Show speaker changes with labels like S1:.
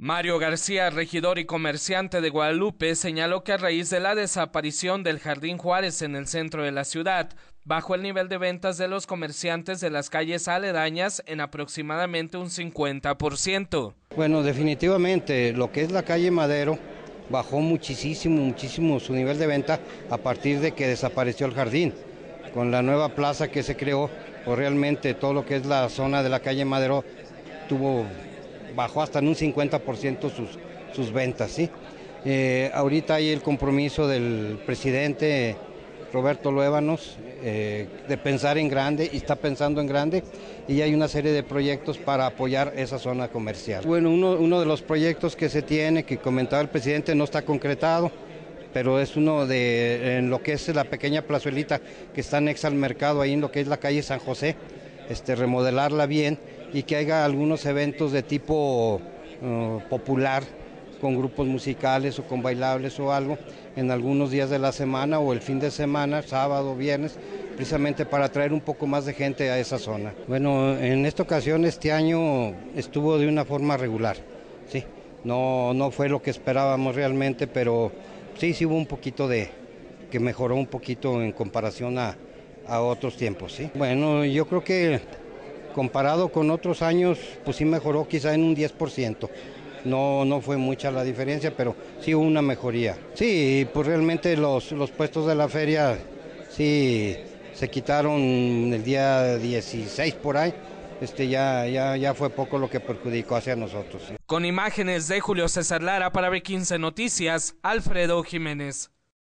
S1: Mario García, regidor y comerciante de Guadalupe, señaló que a raíz de la desaparición del Jardín Juárez en el centro de la ciudad, bajó el nivel de ventas de los comerciantes de las calles aledañas en aproximadamente un 50%.
S2: Bueno, definitivamente lo que es la calle Madero bajó muchísimo su nivel de venta a partir de que desapareció el jardín. Con la nueva plaza que se creó, pues realmente todo lo que es la zona de la calle Madero bajó hasta en un 50% sus ventas, ¿sí? Ahorita hay el compromiso del presidente Roberto Luébanos de pensar en grande, y está pensando en grande, y hay una serie de proyectos para apoyar esa zona comercial. Bueno, uno de los proyectos que se tiene, que comentaba el presidente, no está concretado, pero es uno en lo que es la pequeña plazuelita que está anexa al mercado, ahí en lo que es la calle San José, remodelarla bien y que haya algunos eventos de tipo popular, con grupos musicales o con bailables o algo, en algunos días de la semana o el fin de semana, sábado, viernes, precisamente para atraer un poco más de gente a esa zona. Bueno, en esta ocasión, este año estuvo de una forma regular, sí, no fue lo que esperábamos realmente, pero sí hubo un poquito que mejoró un poquito en comparación a otros tiempos, sí. Bueno, yo creo que comparado con otros años, pues sí mejoró quizá en un 10%. No fue mucha la diferencia, pero sí hubo una mejoría. Sí, pues realmente los puestos de la feria sí se quitaron el día 16 por ahí. Ya fue poco lo que perjudicó hacia nosotros. Sí.
S1: Con imágenes de Julio César Lara para B15 Noticias, Alfredo Jiménez.